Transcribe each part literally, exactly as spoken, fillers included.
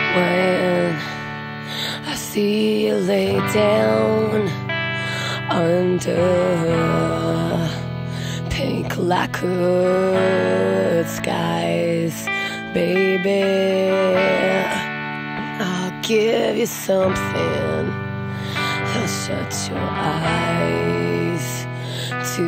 When I see you lay down under pink lacquered skies, baby, I'll give you something. I'll shut your eyes to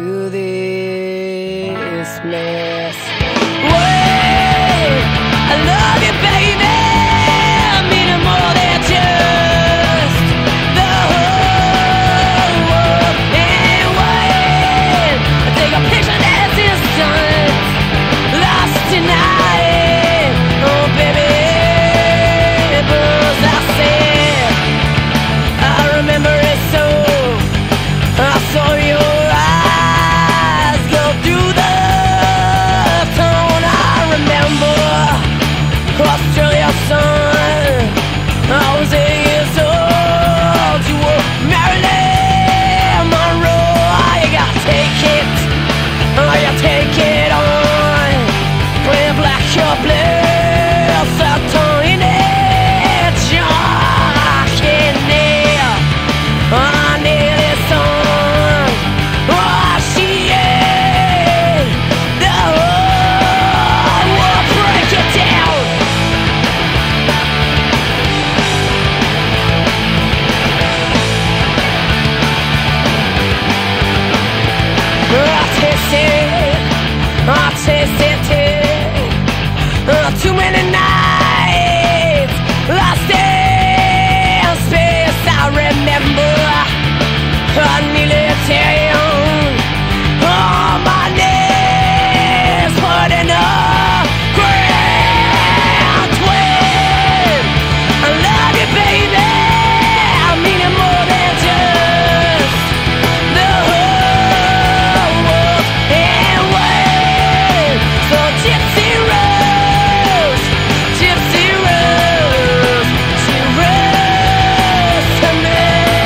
this mess. Wait, I love you, baby. I mean it more than just the whole world. And wait, I take a picture that's instant, lost tonight. Oh, baby, but I said I remember it so. I saw your eyes go through the tone. I remember Australia sun. I was eight years old. You were Marilyn Monroe. You gotta take it, oh, you take it on. Playing black your blue, Saturn in it, Jack in there. I need this song. Oh, she is the whole world. Break it down. I taste it, I taste it, uh, too many nights lost in space. I remember I nearly tear you on my knees, putting a ground twin. I love you, baby. I mean it more than just the whole world. And wait, so Gypsy Rose, Gypsy Rose, she rose to me.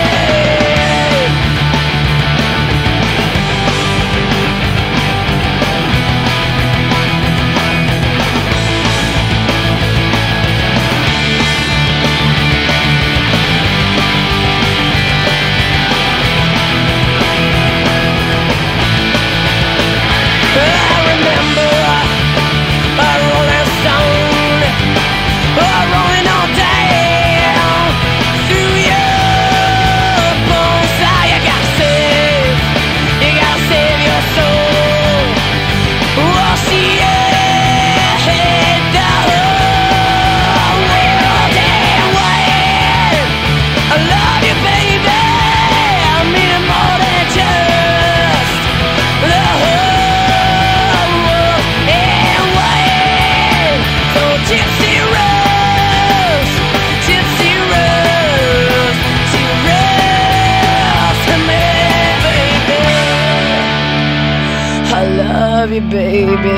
I remember a rolling stone, a rolling on down through your bones. Ah, you gotta save, you gotta save your soul. Oh, she hit the whole world. And wait, I love you, baby. I mean it more than just the whole world. And wait, so Gypsy Rose, Gypsy Rose, she rose to me, baby. I love you, baby.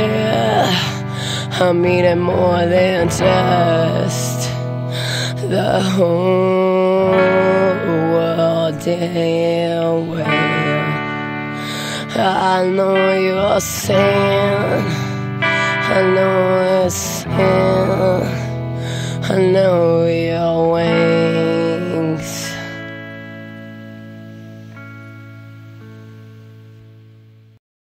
I mean it more than just the whole world. Damn well, I know you're saying, I know it's sin, I know you're waiting.